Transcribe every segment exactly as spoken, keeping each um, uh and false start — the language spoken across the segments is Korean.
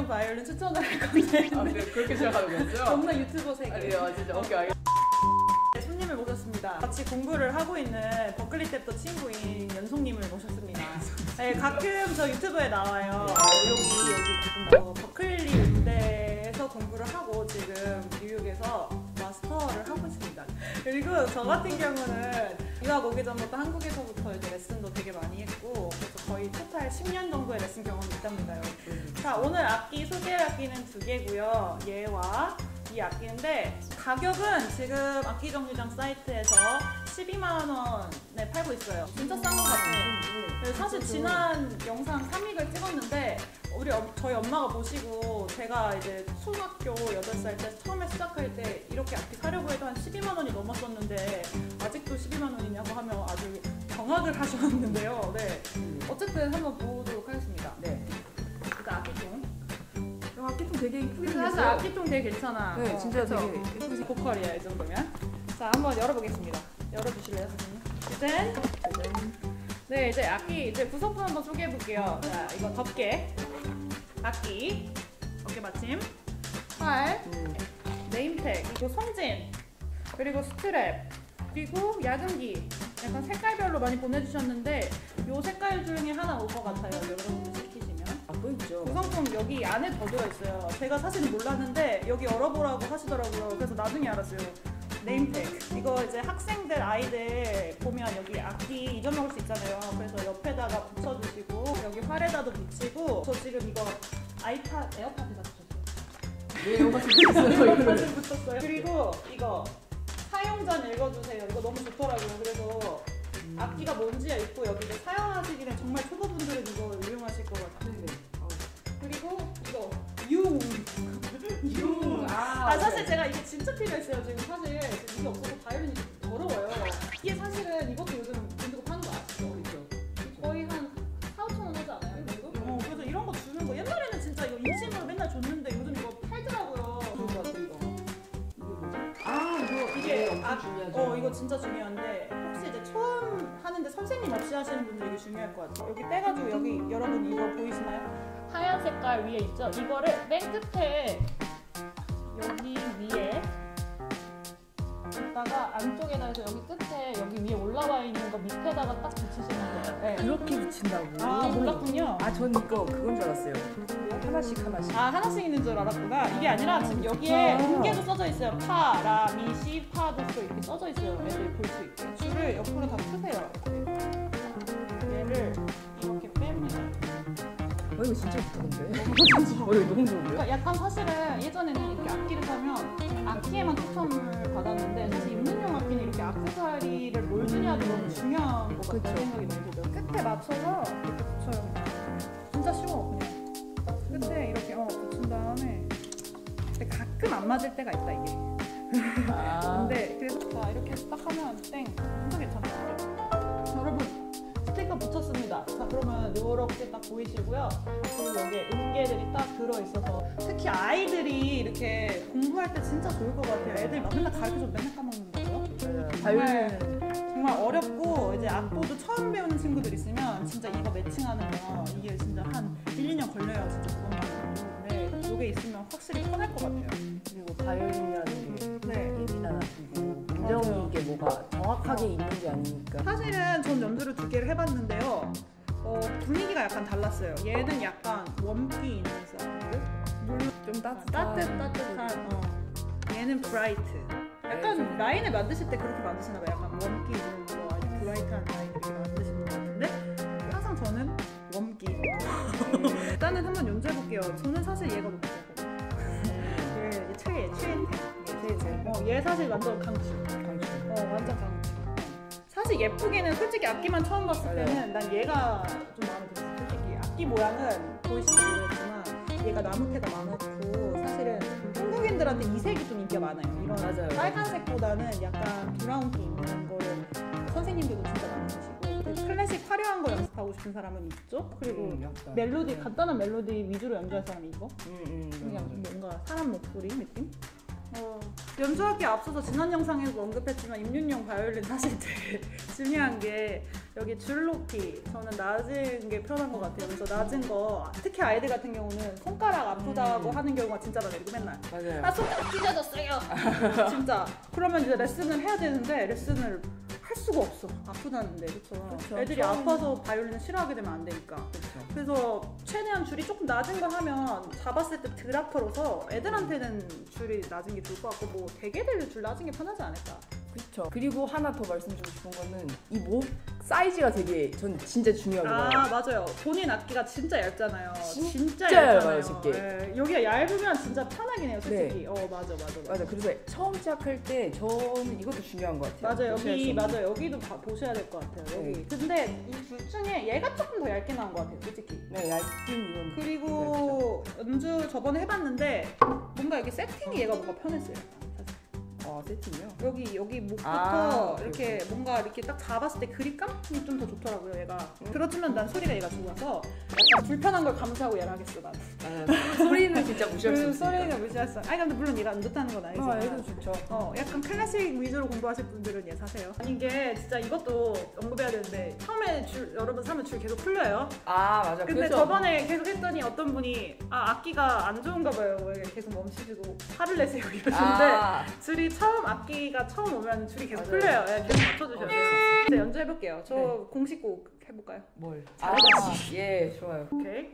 바이올린 추천을 할 건데. 아, 네, 그렇게 시작하는 거죠? 정말 유튜버 세계. 아, 네, 진짜. 오케이, 알겠습니다. 손님을 모셨습니다. 같이 공부를 하고 있는 버클리 때부터 친구인 연송님을 모셨습니다. 네, 가끔 저 유튜브에 나와요. 여기 여기 가끔 버클리 음대에서 공부를 하고 지금 뉴욕에서 마스터를 하고 있습니다. 그리고 저 같은 경우는 유학 오기 전부터 한국에서부터 이제 레슨도 되게 많이 했고 그래서 거의 토탈 십 년 정도의 레슨 경험이 있답니다. 자, 오늘 악기 소개할 악기는 두 개고요. 얘와 이 악기인데 가격은 지금 악기 정류장 사이트에서 십이만 원에 팔고 있어요. 진짜 싼 것 같아요. 사실 지난 영상 삼 윅을 찍었는데 우리 어, 저희 엄마가 보시고 제가 이제 초등학교 여덟 살 때 처음에 시작할 때 이렇게 악기 사려고 해도 한 십이만 원이 넘었었는데 아직도 십이만 원이냐고 하면 아주 경악을 하셨는데요. 네. 어쨌든 한번 보도록 하겠습니다. 네. 일단 악기통. 악기통 되게 이쁘게 사실 생겼어요. 악기통 되게 괜찮아. 네, 어, 진짜 그쵸? 되게 예쁘게 보컬이야 이 정도면. 자, 한번 열어보겠습니다. 열어주실래요, 선생님? 짜잔. 짜잔. 네, 이제 악기 이제 구성품 한번 소개해 볼게요. 자, 이거 덮개, 악기, 어깨 받침, 활, 음. 네임택, 그리고 송진, 그리고 스트랩, 그리고 야근기. 약간 색깔별로 많이 보내주셨는데 이 색깔 중에 하나 올 것 같아요. 여러분들 시키시면. 아, 또 있죠. 구성품 여기 안에 더 들어있어요. 제가 사실은 몰랐는데 여기 열어보라고 하시더라고요. 그래서 나중에 알았어요. 네임택. 이거 이제 학생들, 아이들 보면 여기 악기 잊어먹을 수 있잖아요. 그래서 옆에다가 붙여주시고 여기 활에다도 붙이고 저 지금 이거 아이팟, 에어팟에다 붙였어요. 왜 이거 붙였어요? 에어팟을 붙였어요. 그리고 이거 사용전 읽어주세요. 이거 너무 좋더라고요. 그래서 음. 악기가 뭔지가 있고 여기 이제 사용하시기는 정말 초보분들은 이거 유용하실 것 같아요. 네. 어. 그리고 이거 융. 융. 아, 아 사실 제가 이게 진짜 필요했어요. 지금 사실 이게 없어서 바이올린이 더러워요. 이게 사실은 이것도 요즘 돈 주고 파는 거 아시죠? 그렇죠. 거의 한 사오천 원 하지 않아요? 이 정도? 어, 그래서 이런 거 주는 거 옛날에는 진짜 이거 인심으로 맨날 줬는데 요즘 이거 팔더라고요. 좋은 것 같아, 이거. 이게 뭐지? 아, 이거 이게 엄청 아, 중요하죠. 어 이거 진짜 중요한데 혹시 이제 처음 하는데 선생님 없이 하시는 분들 이게 중요할 것 같아요. 여기 떼가지고 여기 여러분 이거 보이시나요? 하얀 색깔 위에 있죠? 이거를 맨 끝에 여기 위에 여기다가 안쪽에다 해서 여기 끝에 여기 위에 올라와 있는 거 밑에다가 딱 붙이시면 돼요. 네. 그렇게 붙인다고? 아 몰랐군요. 아, 전 이거 그건 줄 알았어요. 하나씩 하나씩. 아 하나씩 있는 줄 알았구나. 이게 아니라 지금 여기에 아. 음계도 써져 있어요. 파, 라, 미, 시, 파, 도, 소 이렇게 써져 있어요. 애들 볼 수 있게. 줄을 옆으로 다 펴세요. 이렇게. 얘를 이렇게 뺍니다. 어, 이거 진짜 좋다, 근데. 어, 이거 너무 좋은데요? 그러니까 약간 사실은 예전에는 이렇게 악기를 사면 악기에만 초점을 받았는데 사실 입문용 악기는 이렇게 액세서리를 뭘 주냐도 너무 중요한 것 같다는 그쵸. 생각이 너무 들어요. 끝에 맞춰서 이렇게 붙여요. 진짜 쉬워 그냥. 끝에 이렇게 어, 붙인 다음에 근데 가끔 안 맞을 때가 있다 이게. 아. 근데 그래서 자 이렇게 딱 하면 땡 진짜 괜찮아요. 여러분 스티커 붙였습니다. 자 그러면 이렇게 딱 보이시고요. 그리고 여기에 음계들이 딱 들어있어서 특히 아이들이 이렇게 공부할 때 진짜 좋을 것 같아요. 애들 막 맨날 가르쳐줘도 맨날 까먹는다고요? 정말, 정말 어렵고 이제 악보도 처음 배우는 친구들 있으면 진짜 이거 매칭하는 거 이게 진짜 한 일, 이 년 걸려요. 진짜 그것만. 근데 이게 있으면 확실히 편할 것 같아요. 그리고 바이올린이라는 게 네. 예민한 악기고 감정이 이게 뭐가 정확하게 있는 게 아니니까. 사실은 전 연주를 두 개를 해봤는데요. 어, 분위기가 약간 달랐어요. 얘는 약간 웜기 있는 사운드, 물론 좀 따뜻한. 따뜻 따뜻한. 어. 얘는 브라이트. 약간 네. 라인을 만드실 때 그렇게 만드시나 봐요. 약간 웜기 있는 거 아니면 브라이트한 라인 이렇게 만드시는 것 같은데 항상 저는 웜기. 일단은 한번 연주해 볼게요. 저는 사실 얘가 너무 좋거든요. 얘 최애 최애템. 얘 최애. 어, 얘 사실 완전 강추. 강추. 어 완전 강추. 사실 예쁘게는 솔직히 악기만 처음 봤을 때는 난 얘가 좀 마음에 들었어. 솔직히 악기 모양은 보이실지 모르겠지만 얘가 나무테가 많았고 사실은 한국인들한테 이 색이 좀 인기가 많아요. 이런 맞아요. 빨간색보다는 약간 브라운기 있는 거를 선생님들도 진짜 많이 쓰시고 클래식 화려한 거 연습하고 싶은 사람은 이쪽 그리고 음, 약간. 멜로디 간단한 멜로디 위주로 연주할 사람이 이거 음, 음, 그냥 음. 뭔가 사람 목소리 느낌? 어, 연주하기에 앞서서 지난 영상에도 언급했지만 입문용 바이올린 사실 되게 중요한 게 여기 줄 높이 저는 낮은 게 편한 것 같아요. 그래서 낮은 거 특히 아이들 같은 경우는 손가락 아프다고 음. 하는 경우가 진짜 많아요. 이거 맨날 맞아요. 아 손가락 찢어졌어요. 진짜 그러면 이제 레슨을 해야 되는데 레슨을 할 수가 없어. 아프다는데 그렇죠. 그쵸. 애들이 처음에는- 아파서 바이올린을 싫어하게 되면 안 되니까. 그렇죠. 그래서 최대한 줄이 조금 낮은 거 하면 잡았을 때 덜 아파서 애들한테는 줄이 낮은 게 좋을 것 같고 뭐 대개들 줄 낮은 게 편하지 않을까. 그렇죠. 그리고 하나 더 말씀드리고 싶은 거는 이 목 사이즈가 되게 전 진짜 중요하게 아 봐요. 맞아요. 본인 악기가 진짜 얇잖아요. 진짜 얇잖아요. 얇아요, 쉽게. 예, 여기가 얇으면 진짜 편하긴 해요, 솔직히. 네. 어 맞아 맞아 맞아. 맞아. 그래서 처음 시작할 때 저는 이것도 중요한 것 같아요. 맞아요. 보셔야 여기 좀- 맞아요. 여기도 봐, 보셔야 될 것 같아요. 여기. 네. 근데 이 둘 중에 얘가 조금 더 얇게 나온 것 같아요, 솔직히. 네, 얇긴 이건. 그리고 연주 저번에 해봤는데 뭔가 여기 세팅이 얘가 뭔가 편했어요. 사실. 어 세팅이요? 여기 여기 목부터 아, 이렇게 그렇구나. 뭔가 이렇게 딱 잡았을 때 그립감이 좀 더 좋더라고요. 얘가 음. 들어주면 난 소리가 얘가 좋아서 약간 불편한 걸 감수하고 얘를 하겠어 난. 아, 소리는 진짜 무시할 수 그 없으니까. 소리가 무시할 수. 아니 근데 물론 얘가 안 좋다는 건 아, 아니지만. 얘도 좋죠. 어, 약간 클래식 위주로 공부하실 분들은 얘 사세요. 아니 이게 진짜 이것도 언급해야 되는데 처음에 줄 여러분 사면 줄 계속 풀려요. 아 맞아. 근데 그래서 저번에 계속 했더니 어떤 분이 아 악기가 안 좋은가 봐요. 왜 계속 멈추시고 화를 내세요 이러시는데 아, 줄이 처음 악기가 처음 오면 줄이 계속 맞아요. 풀려요. 예, 계속 맞춰주셔야 어, 돼요. 네, 연주해볼게요. 저 네. 공식 곡 해볼까요? 뭘? 아, 예, 좋아요. 오케이.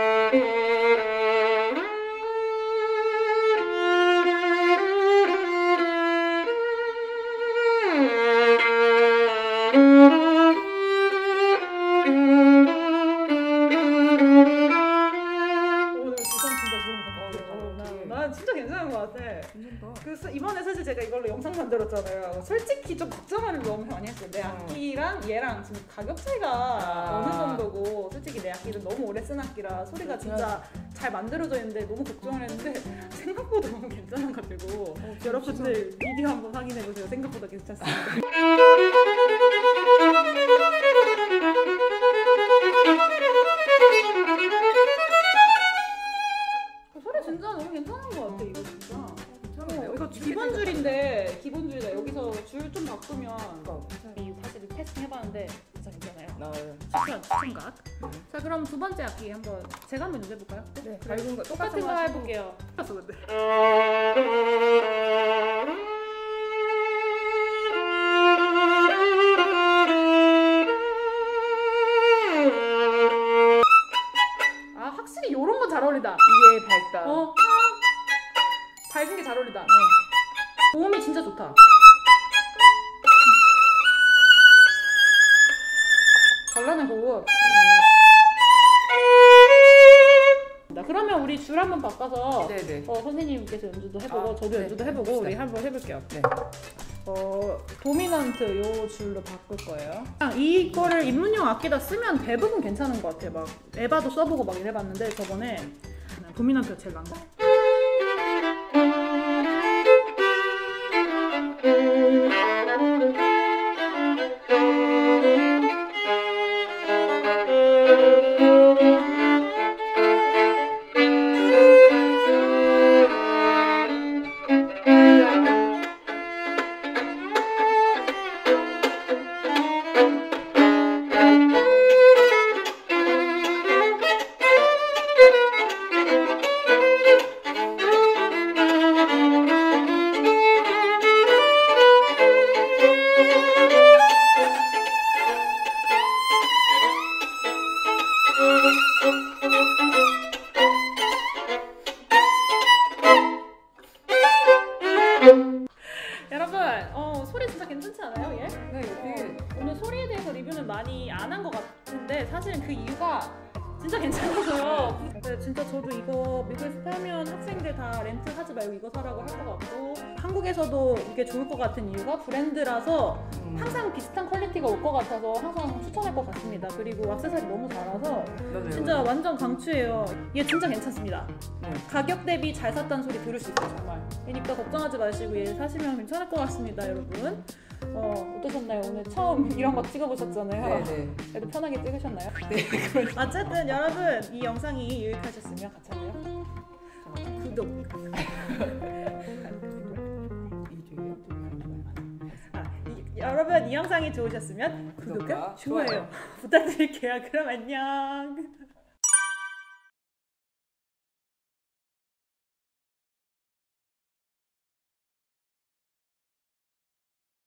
오늘 구성 진짜 좋은 것 같아요. 어, 난- 되게- 난 진짜 괜찮은 것 같아. 괜찮다. 그 스- 이번에 사실 제가 이걸로 영상 만들었잖아요. 솔직히 좀 걱정을 너무 많이 했어요. 내 어. 악기랑 얘랑 지금 가격 차이가 아. 어느 정도고 솔직히 내 악기는 너무 오래 쓴 악기라 소리가 진짜 잘 만들어져 있는데 너무 걱정을 했는데 생각보다 너무 괜찮아가지고 여러분들 비디오 한번 확인해보세요. 생각보다 괜찮습니다. 소리 진짜 너무 괜찮은 것 같아 이거 진짜. 어, 이거 기본 줄인데 기본 줄이다. 여기서 줄 좀 바꾸면 이 사실 테스팅 해봤는데 진짜 괜찮아요. 나 추천 추천각. 자 그럼 두 번째 악기 한번 제가 한번 연주해볼까요? 네, 밝은 거 똑같은 거 하시고. 해볼게요. 똑같어 근데. 아 확실히 요런 건 잘 어울린다. 이게 밝다. 어 밝은 게 잘 어울린다. 고음이 진짜 좋다. 잘 나는 고음. 나 그러면 우리 줄 한번 바꿔서 네네. 어, 선생님께서 연주도 해보고 아, 저도 네. 연주도 해보고 우리 봅시다. 한번 해볼게요. 네. 어 도미넌트 요 줄로 바꿀 거예요. 그냥 이거를 입문용 악기다 쓰면 대부분 괜찮은 것 같아요. 막 에바도 써보고 막 이래봤는데 저번에 그냥 도미넌트가 제일 나은 거. 여러분 어, 소리 진짜 괜찮지 않아요 얘? 네, 되게 오늘 소리에 대해서 리뷰는 많이 안 한 것 같은데 사실은 그 이유가 진짜 괜찮아서요. 네, 진짜 저도 이거 미국에서 살면 학생들 다 렌트 하지 말고 이거 사라고 할 것 같고 한국에서도 이게 좋을 것 같은 이유가 브랜드라서 음, 항상 비슷한 퀄리티가 올 것 같아서 항상 추천할 것 같습니다. 그리고 액세서리 너무 잘라서 맞아요. 진짜 완전 강추예요. 얘 진짜 괜찮습니다. 네. 가격 대비 잘 샀다는 소리 들을 수 있어요 정말. 그러니까 걱정하지 마시고 얘 사시면 괜찮을 것 같습니다 여러분. 어, 어떠셨나요? 오늘 처음 이런 거 찍어보셨잖아요. 네네. 그래도 편하게 찍으셨나요? 네. 어쨌든 여러분 이 영상이 유익하셨으면 같이 하세요. 구독. 여러분 이 영상이 좋으셨으면 구독과 구독과 좋아요 부탁드릴게요. 그럼 안녕.